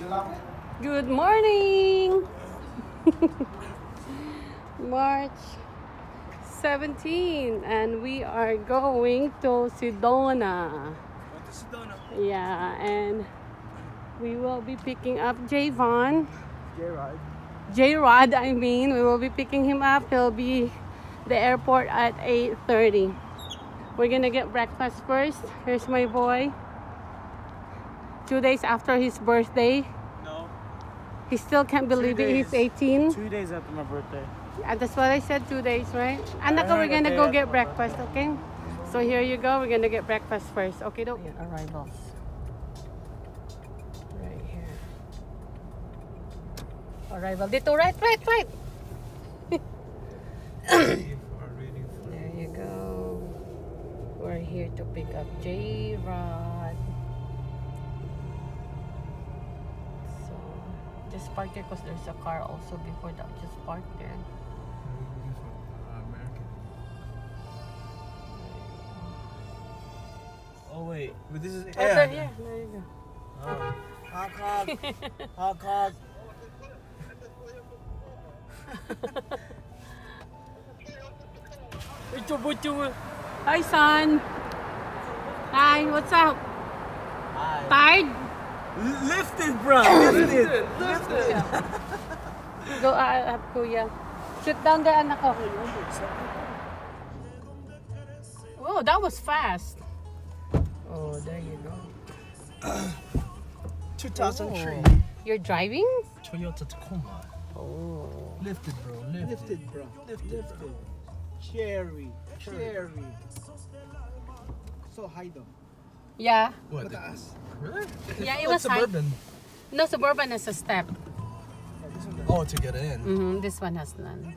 Good morning! March 17 and we are going to Sedona. Yeah, and we will be picking up Javon. J-Rod, I mean. We will be picking him up. He'll be the airport at 8:30. We're gonna get breakfast first. Here's my boy. 2 days after his birthday. No. He still can't believe it. He's 18. 2 days after my birthday. That's what I said, 2 days, right? Anaka, we're gonna go get breakfast, okay? So here you go. We're gonna get breakfast first. Okay, don't get arrivals. Right here. Arrival. Dito, right. There you go. We're here to pick up J-Rod. So, just park there because there's a car also before that. Just park there. Oh wait, but this is There you go. Hog. Hi, son. Hi, what's up? Hi. Tired? Lifted, bro. Lifted. Go up, kuya. Sit down there, anak ko. Oh, that was fast. Oh, there you go. 2003 You're driving? Toyota Tacoma. Oh. Lifted, bro. Lifted. Cherry. So high though. Yeah. What? Mataas. Really? Yeah, it was Suburban. No, Suburban has a step. Oh, to get in. This one has none.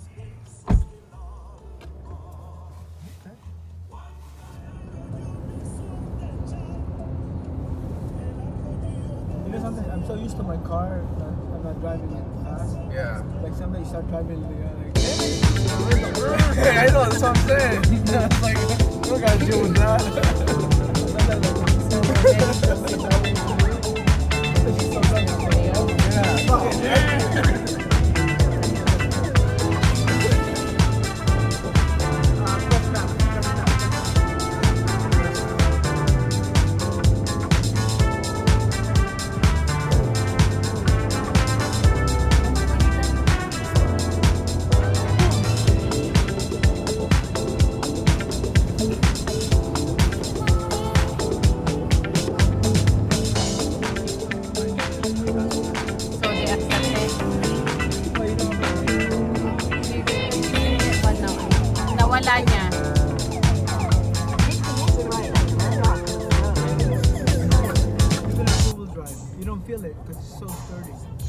You know something? I'm so used to my car that I'm not driving it fast. Yeah. Like somebody start driving like I know, that's what I'm saying. It's like, you gotta deal with that. So they accepted. Nawala niya. even a two-wheel drive. You don't feel it because it's so sturdy.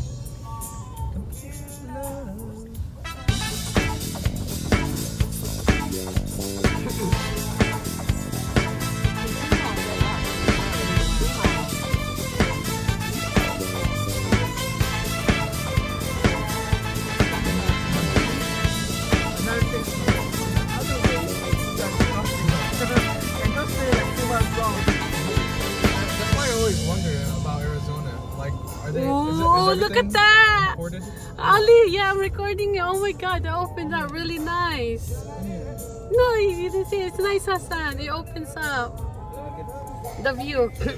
Another thing, other ways that's comfortable. And don't stay like 2 months long. That's why I always wonder about Arizona. Like, are they? Oh, look at that! Recorded? Ali, yeah, I'm recording it. Oh my god, that opens up really nice. No, you didn't see it. It's nice, Hassan. It opens up. The view. Who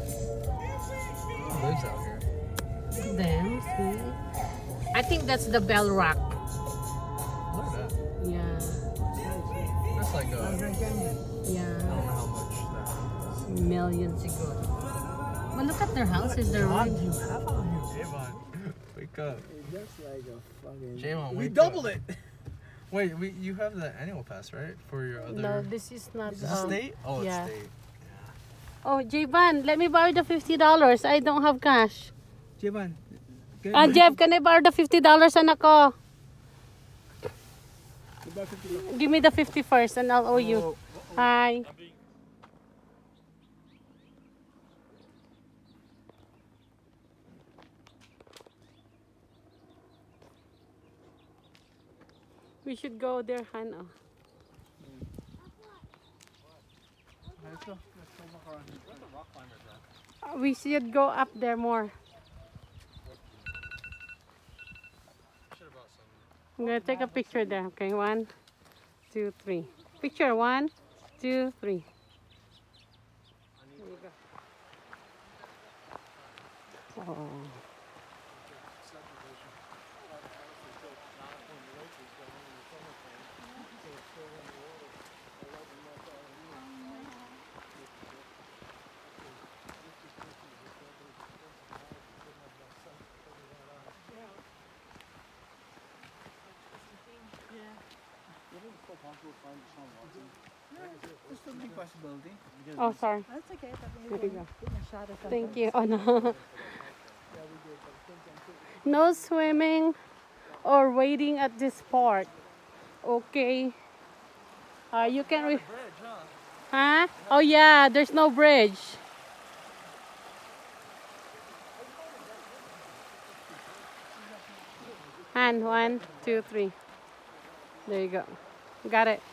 lives out here? Them, see? I think that's the Bell Rock. Look at that. Yeah. That's like I Yeah. don't know how much that is. Millions ago. But look at their houses. They're What really... do you have out here? Javon, wake up. Just like a fucking. Javon, We wake doubled up. it. Wait, you have the annual pass, right? For your other... No, this is not... Is it state? Oh, yeah. it's state. Oh, Javan, let me borrow the $50. I don't have cash. Javan. Jeff, can I borrow the $50, anak ko? Give me the 50 first and I'll owe you. Hi. We should go there, Hannah. We should go up there more. I'm gonna take a picture there. Okay, 1, 2, 3. Picture 1, 2, 3. There you go. Oh. There's still a big possibility. Oh, sorry. That's okay. There you go. Getting a shot or something. Thank you. Oh no. No swimming or wading at this part. Okay. You can. Bridge, huh? Huh? Oh yeah. There's no bridge. And 1, 2, 3. There you go. Got it.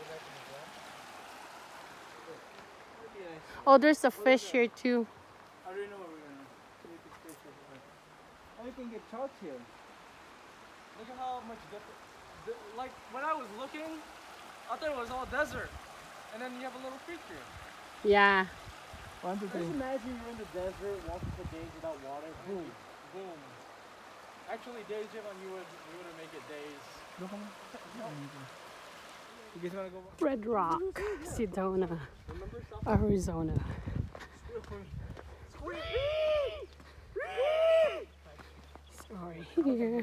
Oh, there's a fish here too. I already know what we're gonna take a picture of it. Oh, you can get charts here. Look at how much different. Like when I was looking, I thought it was all desert, and then you have a little creek here. Yeah. 1, 2, 3. Just imagine you're in the desert, walking for days without water. Boom. Boom. Actually, days, Jim, you wouldn't make it days. No. You guys wanna go? Red Rock, Sedona, Arizona. Sorry, here.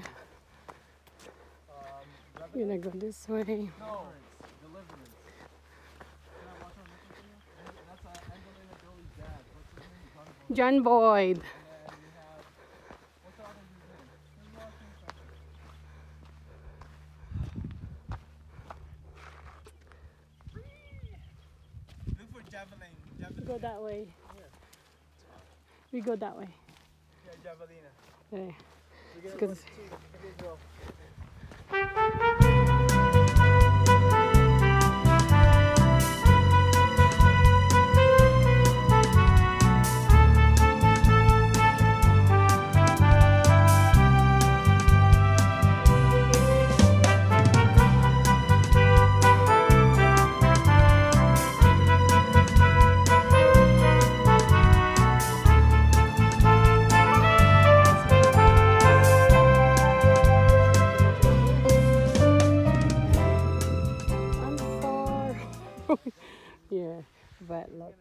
I'm gonna go this way. No. Deliverance. Can I watch on this one? That's Angelina Jolie's dad. What's his name? John John Boyd. Boyd. And then we have. What's the other dude's name? Who's watching something? Look for javelin. Go that way. We go that way. Yeah, javelina. Okay. We're gonna Because- go see. Okay, go. I'm far. Yeah, but look.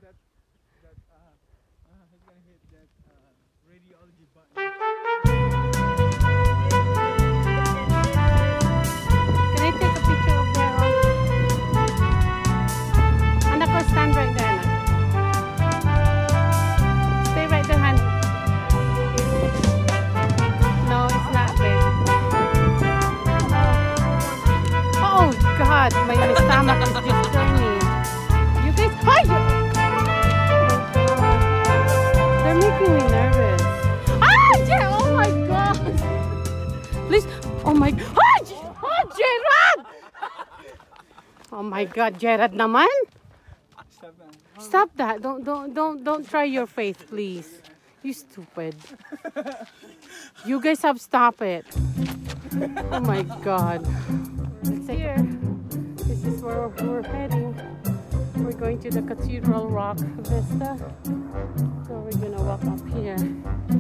He's gonna hit that radiology button. Can I take a picture of there? Anak ko, stand right there. Anak. Stay right there, Han. No, it's not big. Oh God, my stomach is just turning. You guys, hi! Oh my God. They're making me nervous. Ah, oh my God! Please, oh my, oh Gerard! Oh my God, Gerard naman. Stop that! Don't try your faith, please. You stupid. You guys have stop it. Oh my God. It's here. This is where we're heading. We're going to the Cathedral Rock Vista. So we're gonna walk up here. Yes.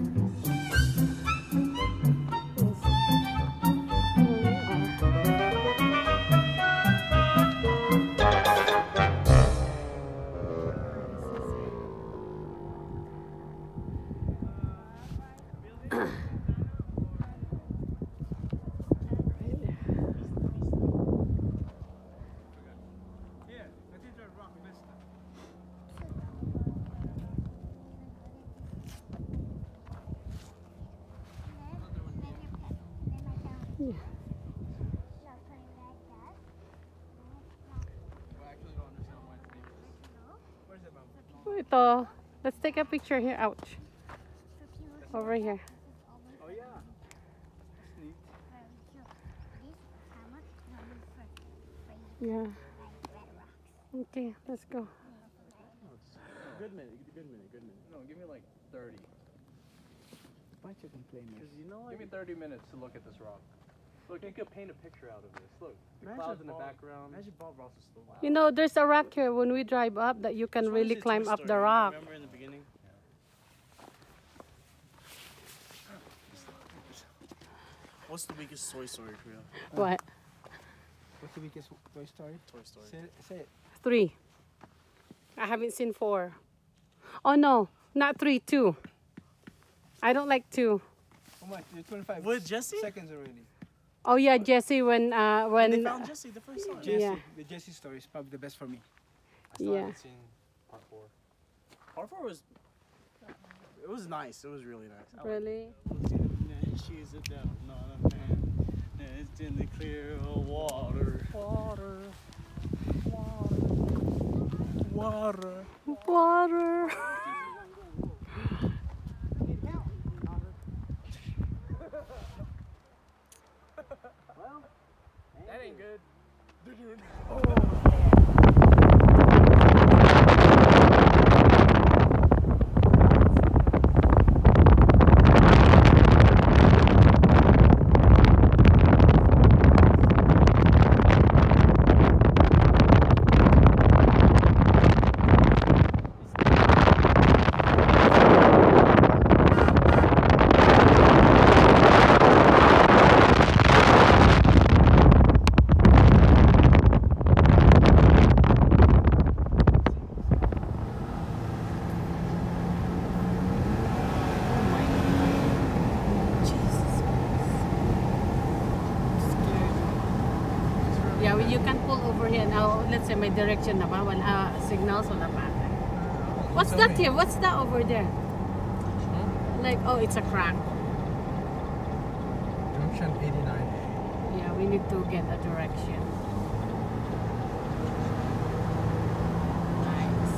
Here we are. Here, Cathedral Rock Vista. I actually don't understand why it's named this. Where's it, Mom? Ito. Let's take a picture here. Ouch. Over here. Oh yeah. That's neat. Yeah. Okay, let's go. Good minute. No, give me like 30. Bunch of complainers. Give me 30 minutes to look at this rock. Look, you could paint a picture out of this. Look, the Imagine clouds in the Bob- background. Imagine Bob Ross is still alive. You know, there's a rock here when we drive up that you can really climb up the rock. Remember in the beginning? What's the weakest Toy Story for you? What? What's the weakest Toy Story? Toy Story. Say it. 3. I haven't seen 4. Oh no, not 3, 2. I don't like 2. How much? 25 With Jesse? seconds already. Oh yeah, Jesse when They found Jesse the first time. Jesse, Yeah. the Jesse story is probably the best for me. I still Yeah. haven't seen part 4. Part 4 was... It was nice. It was really nice. I liked Really? She's a devil, not a man. It's in the clear water. Water. Water. Water. That ain't good. Yeah, well, you can pull over here now. Let's say my direction na ba? Wala signals, wala pa. What's that here? What's that over there? Like, oh, it's a crack. Junction 89. Yeah, we need to get a direction. Nice.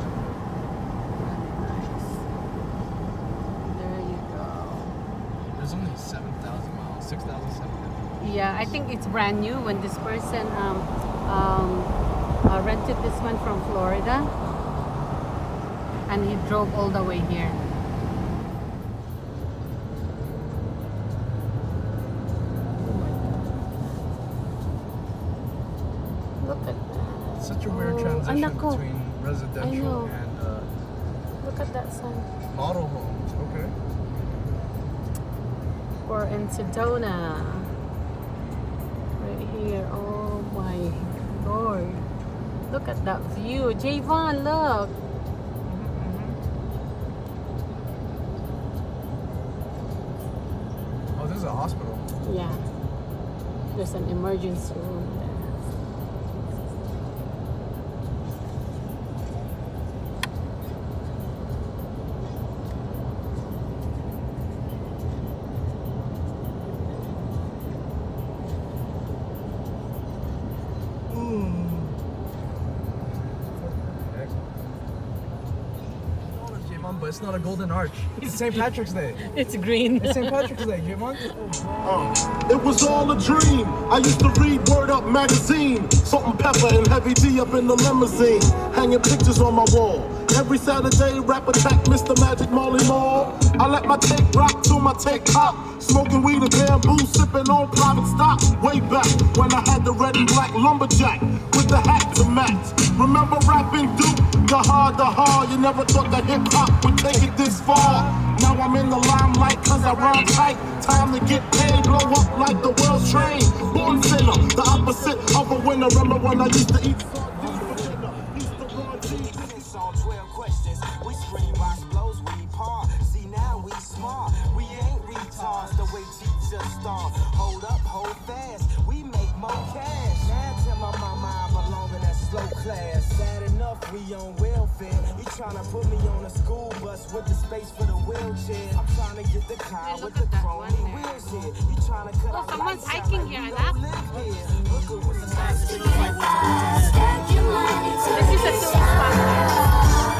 Nice. There you go. There's only 7,000 miles, 6,700. Yeah, I think it's brand new when this person rented this one from Florida and he drove all the way here. Look at that. Such a weird Oh, transition anak ko. between residential know. and Look at that sign. model homes. Okay. We're in Sedona. Right here. Oh my lord. Look at that view. Javon, look. Oh, this is a hospital. Yeah. There's an emergency room there. But it's not a golden arch. It's St. Patrick's Day. It's green. It's St. Patrick's Day, Javon. It was all a dream. I used to read Word Up magazine. Salt and pepper and heavy tea up in the limousine. Hanging pictures on my wall. Every Saturday, rap attack Mr. Magic Molly Mall. I let my tape rock till my tape pop. Smoking weed and bamboo, sipping on private stock. Way back when I had the red and black lumberjack with the hat to match. Remember rapping Duke? The hard, you never thought that hip-hop would take it this far. Now I'm in the limelight cause I rhyme tight. Time to get paid, blow up like the world's train. Born sinner, the opposite of a winner. Remember when I used to eat It's on 12 questions. We scream box blows, we par. See now we smart. We ain't retards the way teachers start. Hold up, hold fast. We make more cash. Now tell my mama I belong in that slow class. Sad enough, we on welfare. You tryna put me on a school bus with the space for the wheelchair. I'm trying to get the car Hey, with look the at that chrome one there. wheels here. You tryna cut Oh, our someone's lights out hiking like here, we Anak. don't live here. Look at what's This is a tourist spot.